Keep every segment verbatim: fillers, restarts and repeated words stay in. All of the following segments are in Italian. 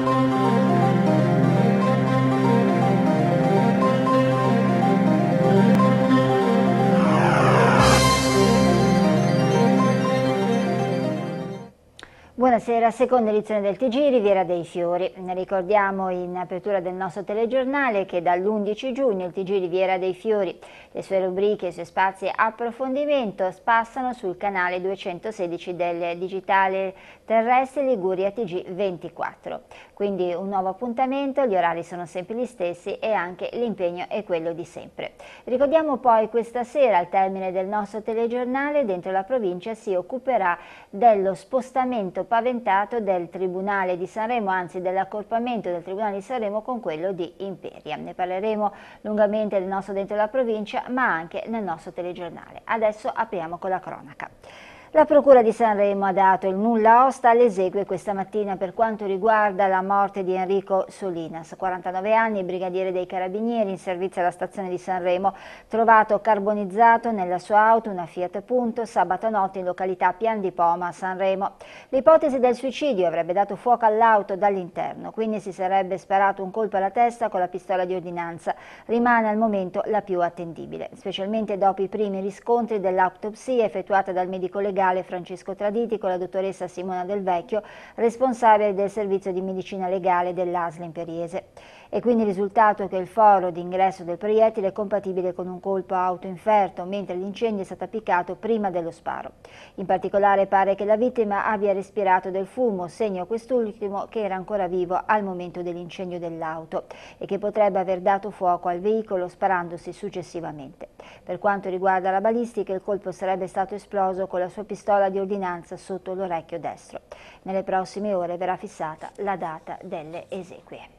Buonasera, seconda edizione del T G Riviera dei Fiori. Ricordiamo in apertura del nostro telegiornale che dall'undici giugno il T G Riviera dei Fiori, le sue rubriche e i suoi spazi approfondimento passano sul canale duecentosedici del digitale terrestre Liguria T G ventiquattro. Quindi un nuovo appuntamento, gli orari sono sempre gli stessi e anche l'impegno è quello di sempre. Ricordiamo poi questa sera al termine del nostro telegiornale dentro la provincia si occuperà dello spostamento paventato del Tribunale di Sanremo, anzi dell'accorpamento del Tribunale di Sanremo con quello di Imperia. Ne parleremo lungamente nel nostro Dentro la Provincia, ma anche nel nostro telegiornale. Adesso apriamo con la cronaca. La Procura di Sanremo ha dato il nulla osta alle esequie questa mattina per quanto riguarda la morte di Enrico Solinas, quarantanove anni, brigadiere dei Carabinieri in servizio alla stazione di Sanremo, trovato carbonizzato nella sua auto, una Fiat Punto, sabato notte in località Pian di Poma a Sanremo. L'ipotesi del suicidio avrebbe dato fuoco all'auto dall'interno, quindi si sarebbe sparato un colpo alla testa con la pistola di ordinanza. Rimane al momento la più attendibile, specialmente dopo i primi riscontri dell'autopsia effettuata dal medico legale Francesco Traditi con la dottoressa Simona Del Vecchio, responsabile del servizio di medicina legale dell'A S L Imperiese. E quindi il risultato che il foro di ingresso del proiettile è compatibile con un colpo autoinferto, mentre l'incendio è stato appiccato prima dello sparo. In particolare pare che la vittima abbia respirato del fumo, segno quest'ultimo che era ancora vivo al momento dell'incendio dell'auto e che potrebbe aver dato fuoco al veicolo sparandosi successivamente. Per quanto riguarda la balistica, il colpo sarebbe stato esploso con la sua pistola di ordinanza sotto l'orecchio destro. Nelle prossime ore verrà fissata la data delle esequie.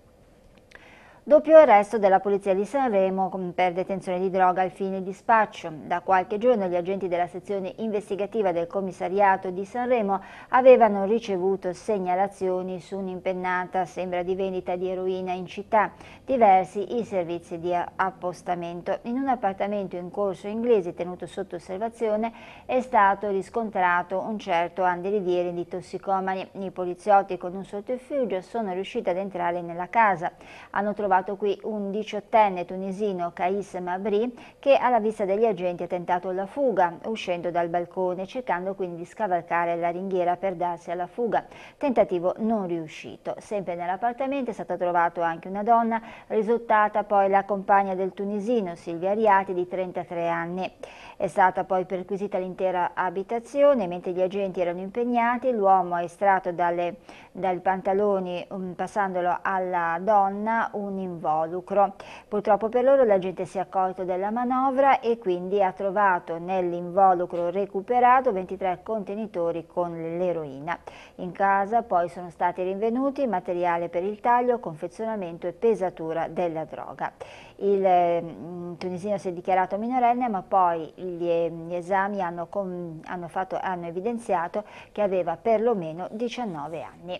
Doppio arresto della Polizia di Sanremo per detenzione di droga al fine di spaccio. Da qualche giorno gli agenti della sezione investigativa del commissariato di Sanremo avevano ricevuto segnalazioni su un'impennata, sembra di vendita di eroina in città, diversi i servizi di appostamento. In un appartamento in Corso Inglese tenuto sotto osservazione è stato riscontrato un certo Andy Rivieri di tossicomani. I poliziotti con un sotterfugio sono riusciti ad entrare nella casa. Hanno trovato qui un diciottenne tunisino, Kais Mabri, che alla vista degli agenti ha tentato la fuga, uscendo dal balcone, cercando quindi di scavalcare la ringhiera per darsi alla fuga. Tentativo non riuscito. Sempre nell'appartamento è stata trovata anche una donna, risultata poi la compagna del tunisino, Silvia Ariati, di trentatré anni. È stata poi perquisita l'intera abitazione, mentre gli agenti erano impegnati, l'uomo ha estratto dalle, dai pantaloni, um, passandolo alla donna, un involucro. Purtroppo per loro l'agente si è accorto della manovra e quindi ha trovato nell'involucro recuperato ventitré contenitori con l'eroina. In casa poi sono stati rinvenuti materiale per il taglio, confezionamento e pesatura della droga. Il eh, tunisino si è dichiarato minorenne, ma poi gli, gli esami hanno, com, hanno, fatto, hanno evidenziato che aveva perlomeno diciannove anni.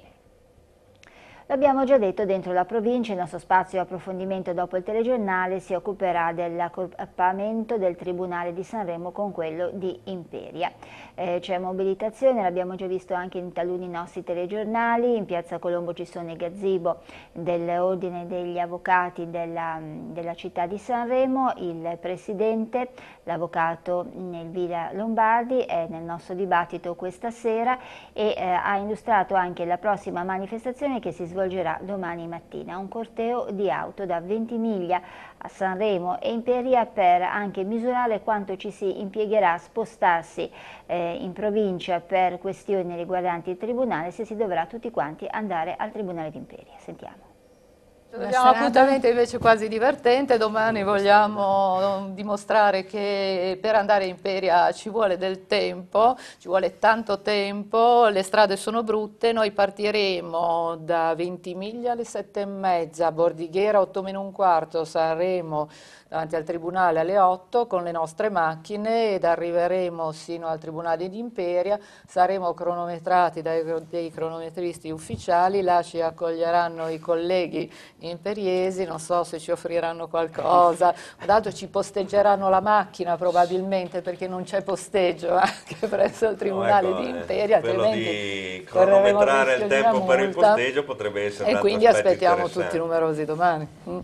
L'abbiamo già detto, dentro la provincia il nostro spazio di approfondimento dopo il telegiornale si occuperà dell'accorpamento del Tribunale di Sanremo con quello di Imperia. Eh, c'è mobilitazione, l'abbiamo già visto anche in taluni nostri telegiornali. In Piazza Colombo ci sono i gazebo dell'Ordine degli Avvocati della, della città di Sanremo. Il presidente, l'avvocato Elvira Lombardi, è nel nostro dibattito questa sera e eh, ha illustrato anche la prossima manifestazione che si svolgerà domani mattina, un corteo di auto da Ventimiglia a Sanremo e Imperia per anche misurare quanto ci si impiegherà a spostarsi eh, in provincia per questioni riguardanti il Tribunale, se si dovrà tutti quanti andare al Tribunale di Imperia. Sentiamo. Abbiamo un appuntamento invece quasi divertente. Domani vogliamo dimostrare che per andare in Imperia ci vuole del tempo, ci vuole tanto tempo, le strade sono brutte. Noi partiremo da Ventimiglia alle sette e mezza, Bordighera otto meno un quarto, Sanremo davanti al Tribunale alle otto con le nostre macchine ed arriveremo sino al Tribunale di Imperia. Saremo cronometrati dai dei cronometristi ufficiali, là ci accoglieranno i colleghi imperiesi, non so se ci offriranno qualcosa, dato ci posteggeranno la macchina probabilmente perché non c'è posteggio anche presso il Tribunale no, ecco, di Imperia, altrimenti di cronometrare il tempo per il posteggio potrebbe essere e un quindi altro aspettiamo tutti numerosi domani. Mm.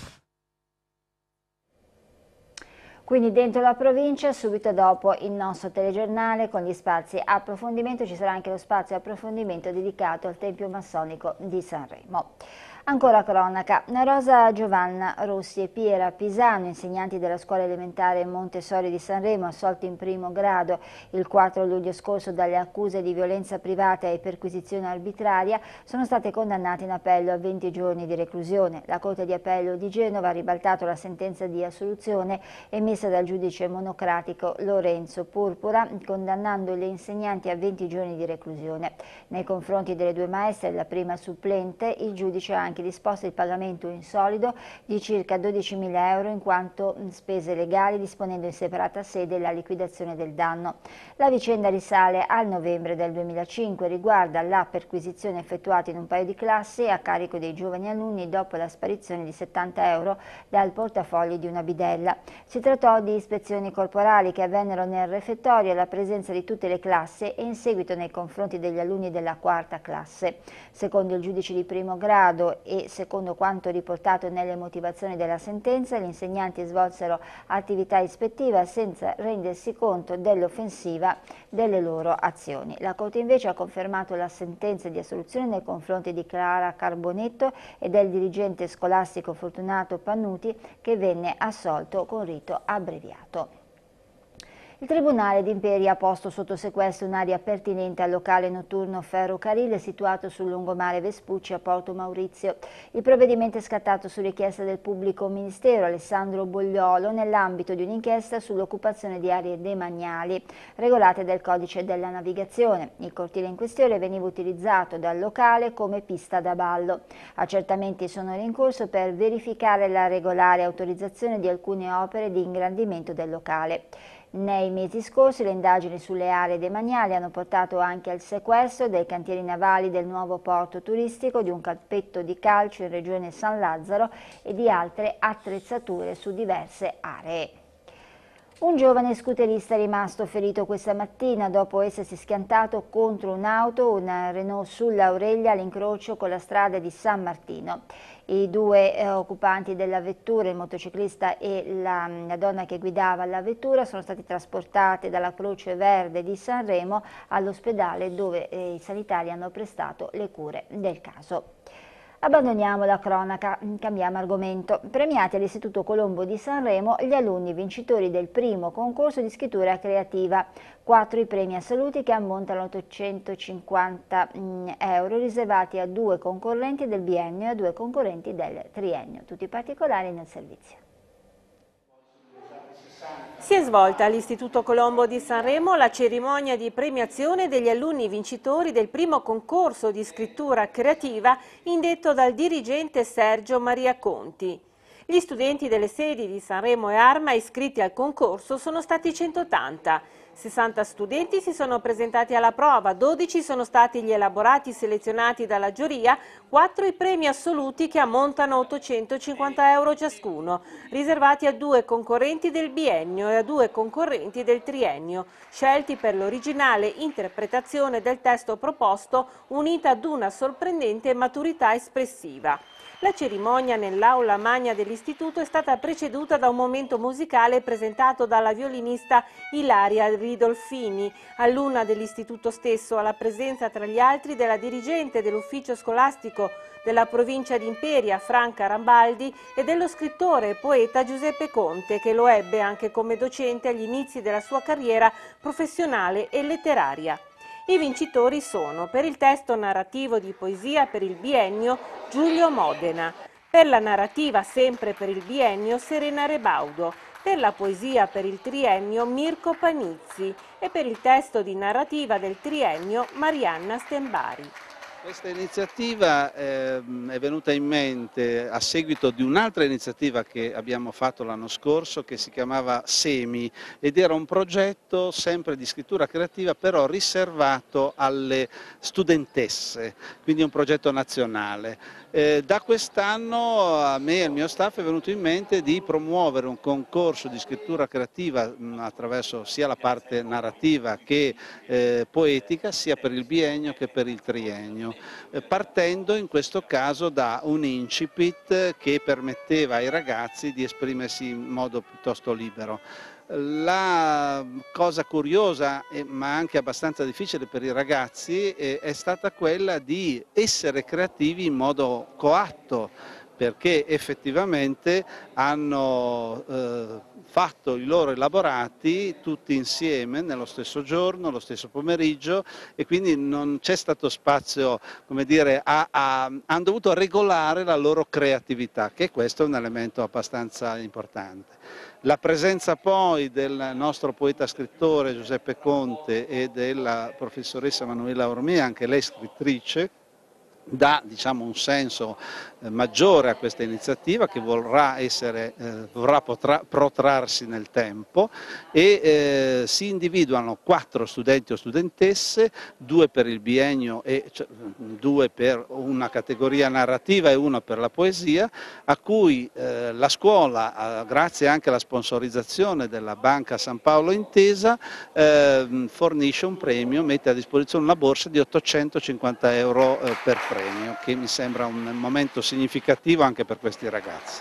Quindi dentro la provincia, subito dopo il nostro telegiornale con gli spazi approfondimento, ci sarà anche lo spazio approfondimento dedicato al Tempio Massonico di Sanremo. Ancora cronaca, Rosa Giovanna Rossi e Piera Pisano, insegnanti della scuola elementare Montessori di Sanremo, assolti in primo grado il quattro luglio scorso dalle accuse di violenza privata e perquisizione arbitraria, sono state condannate in appello a venti giorni di reclusione. La Corte di Appello di Genova ha ribaltato la sentenza di assoluzione emessa dal giudice monocratico Lorenzo Purpura, condannando le insegnanti a venti giorni di reclusione. Nei confronti delle due maestre, la prima supplente, il giudice ha anche disposto il pagamento in solido di circa dodicimila euro in quanto spese legali, disponendo in separata sede la liquidazione del danno. La vicenda risale al novembre del duemilacinque, riguarda la perquisizione effettuata in un paio di classi a carico dei giovani alunni dopo la sparizione di settanta euro dal portafogli di una bidella. Si trattò di ispezioni corporali che avvennero nel refettorio alla presenza di tutte le classi e in seguito nei confronti degli alunni della quarta classe. Secondo il giudice di primo grado e secondo quanto riportato nelle motivazioni della sentenza, gli insegnanti svolsero attività ispettiva senza rendersi conto dell'offensiva delle loro azioni. La Corte invece ha confermato la sentenza di assoluzione nei confronti di Clara Carbonetto e del dirigente scolastico Fortunato Pannuti, che venne assolto con rito abbreviato. Il Tribunale di Imperia ha posto sotto sequestro un'area pertinente al locale notturno Ferrocarile situato sul lungomare Vespucci a Porto Maurizio. Il provvedimento è scattato su richiesta del pubblico ministero Alessandro Bogliolo nell'ambito di un'inchiesta sull'occupazione di aree demaniali regolate dal codice della navigazione. Il cortile in questione veniva utilizzato dal locale come pista da ballo. Accertamenti sono in corso per verificare la regolare autorizzazione di alcune opere di ingrandimento del locale. Nei mesi scorsi le indagini sulle aree demaniali hanno portato anche al sequestro dei cantieri navali del nuovo porto turistico, di un campetto di calcio in regione San Lazzaro e di altre attrezzature su diverse aree. Un giovane scooterista è rimasto ferito questa mattina dopo essersi schiantato contro un'auto, una Renault sull'Aurelia all'incrocio con la strada di San Martino. I due eh, occupanti della vettura, il motociclista e la, la donna che guidava la vettura, sono stati trasportati dalla Croce Verde di Sanremo all'ospedale dove eh, i sanitari hanno prestato le cure del caso. Abbandoniamo la cronaca, cambiamo argomento. Premiati all'Istituto Colombo di Sanremo gli alunni vincitori del primo concorso di scrittura creativa. Quattro i premi assoluti che ammontano a ottocentocinquanta euro riservati a due concorrenti del biennio e a due concorrenti del triennio. Tutti i particolari nel servizio. Si è svolta all'Istituto Colombo di Sanremo la cerimonia di premiazione degli alunni vincitori del primo concorso di scrittura creativa indetto dal dirigente Sergio Maria Conti. Gli studenti delle sedi di Sanremo e Arma iscritti al concorso sono stati centottanta. sessanta studenti si sono presentati alla prova, dodici sono stati gli elaborati selezionati dalla giuria, quattro i premi assoluti che ammontano a ottocentocinquanta euro ciascuno, riservati a due concorrenti del biennio e a due concorrenti del triennio, scelti per l'originale interpretazione del testo proposto unita ad una sorprendente maturità espressiva. La cerimonia nell'aula magna dell'istituto è stata preceduta da un momento musicale presentato dalla violinista Ilaria Ridolfini, alunna dell'istituto stesso, alla presenza tra gli altri della dirigente dell'ufficio scolastico della provincia di Imperia, Franca Rambaldi, e dello scrittore e poeta Giuseppe Conte, che lo ebbe anche come docente agli inizi della sua carriera professionale e letteraria. I vincitori sono, per il testo narrativo di poesia per il biennio, Giulio Modena, per la narrativa sempre per il biennio, Serena Rebaudo, per la poesia per il triennio, Mirko Panizzi e per il testo di narrativa del triennio, Marianna Stembari. Questa iniziativa eh, è venuta in mente a seguito di un'altra iniziativa che abbiamo fatto l'anno scorso che si chiamava Semi ed era un progetto sempre di scrittura creativa però riservato alle studentesse, quindi un progetto nazionale. Eh, da quest'anno a me e al mio staff è venuto in mente di promuovere un concorso di scrittura creativa mh, attraverso sia la parte narrativa che eh, poetica sia per il biennio che per il triennio. Partendo in questo caso da un incipit che permetteva ai ragazzi di esprimersi in modo piuttosto libero. La cosa curiosa ma anche abbastanza difficile per i ragazzi è stata quella di essere creativi in modo coatto, perché effettivamente hanno eh, fatto i loro elaborati tutti insieme nello stesso giorno, lo stesso pomeriggio e quindi non c'è stato spazio, come dire, a, a, hanno dovuto regolare la loro creatività, che questo è un elemento abbastanza importante. La presenza poi del nostro poeta scrittore Giuseppe Conte e della professoressa Manuela Ormea, anche lei scrittrice, dà diciamo, un senso eh, maggiore a questa iniziativa che vorrà, essere, eh, vorrà potrà, protrarsi nel tempo e eh, si individuano quattro studenti o studentesse, due per il biennio e cioè, due per una categoria narrativa e una per la poesia, a cui eh, la scuola, eh, grazie anche alla sponsorizzazione della Banca San Paolo Intesa, eh, fornisce un premio, mette a disposizione una borsa di ottocentocinquanta euro eh, per premio. Premio, che mi sembra un momento significativo anche per questi ragazzi.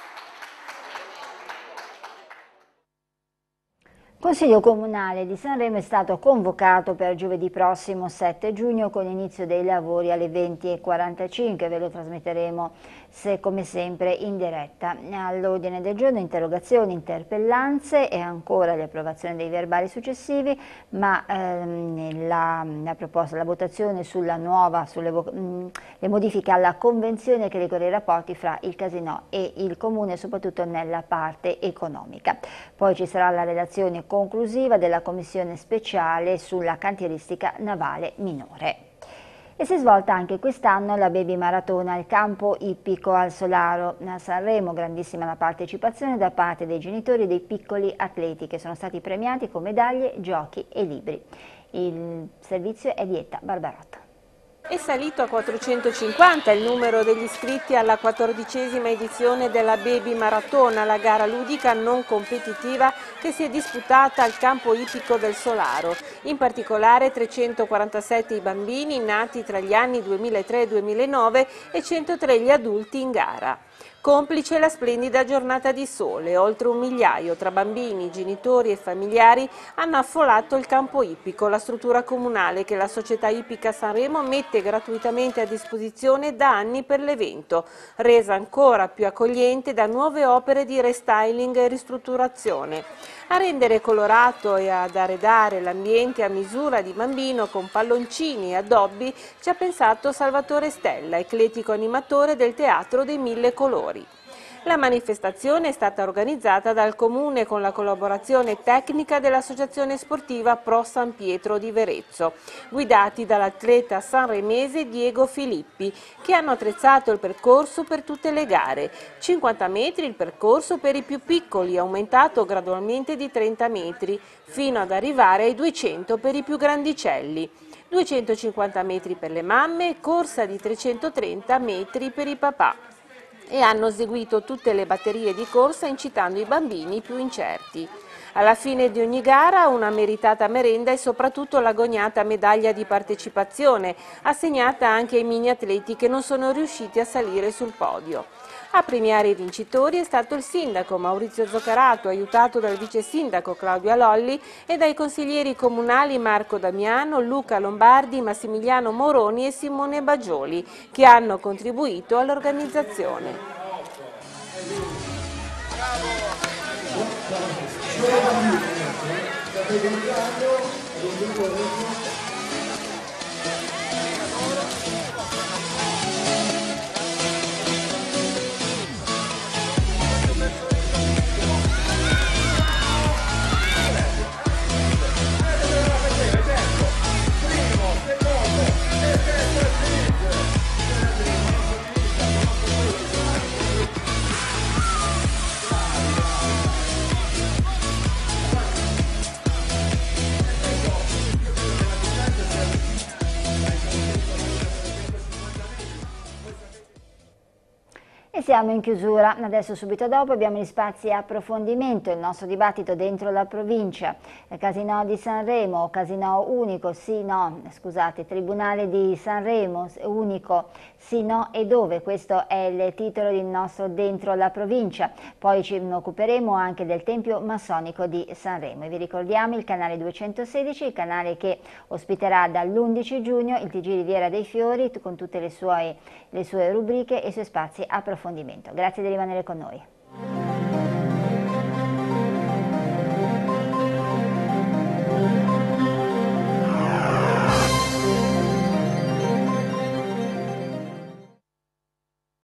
Il Consiglio Comunale di Sanremo è stato convocato per giovedì prossimo sette giugno con inizio dei lavori alle venti e quarantacinque, ve lo trasmetteremo se, come sempre in diretta. All'ordine del giorno interrogazioni, interpellanze e ancora l'approvazione dei verbali successivi, ma ehm, la, la proposta, la votazione sulla nuova, sulle mh, le modifiche alla convenzione che regola i rapporti fra il Casinò e il Comune, soprattutto nella parte economica. Poi ci sarà la relazione conclusiva della commissione speciale sulla cantieristica navale minore. E si è svolta anche quest'anno la Baby Maratona al campo ippico al Solaro. A Sanremo grandissima la partecipazione da parte dei genitori dei piccoli atleti che sono stati premiati con medaglie, giochi e libri. Il servizio è di Etta Barbarotta. È salito a quattrocentocinquanta il numero degli iscritti alla quattordicesima edizione della Baby Maratona, la gara ludica non competitiva che si è disputata al campo ippico del Solaro. In particolare trecentoquarantasette i bambini nati tra gli anni duemilatré e duemilanove e centotré gli adulti in gara. Complice la splendida giornata di sole, oltre un migliaio tra bambini, genitori e familiari hanno affollato il campo ippico, la struttura comunale che la società ippica Sanremo mette gratuitamente a disposizione da anni per l'evento, resa ancora più accogliente da nuove opere di restyling e ristrutturazione. A rendere colorato e ad arredare l'ambiente a misura di bambino con palloncini e addobbi ci ha pensato Salvatore Stella, eclettico animatore del Teatro dei Mille Colori. La manifestazione è stata organizzata dal Comune con la collaborazione tecnica dell'Associazione Sportiva Pro San Pietro di Verezzo, guidati dall'atleta sanremese Diego Filippi, che hanno attrezzato il percorso per tutte le gare. cinquanta metri il percorso per i più piccoli, aumentato gradualmente di trenta metri, fino ad arrivare ai duecento per i più grandicelli. duecentocinquanta metri per le mamme e corsa di trecentotrenta metri per i papà. E hanno eseguito tutte le batterie di corsa incitando i bambini più incerti. Alla fine di ogni gara una meritata merenda e soprattutto l'agognata medaglia di partecipazione, assegnata anche ai mini atleti che non sono riusciti a salire sul podio. A premiare i vincitori è stato il sindaco Maurizio Zoccarato, aiutato dal vice sindaco Claudia Lolli e dai consiglieri comunali Marco Damiano, Luca Lombardi, Massimiliano Moroni e Simone Bagioli, che hanno contribuito all'organizzazione. Primo, secondo, terzo, E siamo in chiusura, adesso subito dopo abbiamo gli spazi approfondimento, il nostro dibattito dentro la provincia, il Casinò di Sanremo, Casinò unico, sì, no, scusate, Tribunale di Sanremo, unico, sì, no e dove, questo è il titolo del nostro Dentro la provincia, poi ci occuperemo anche del Tempio Massonico di Sanremo e vi ricordiamo il canale duecentosedici, il canale che ospiterà dall'undici giugno il T G Riviera dei Fiori con tutte le sue, le sue rubriche e i suoi spazi approfondimento. Grazie di rimanere con noi.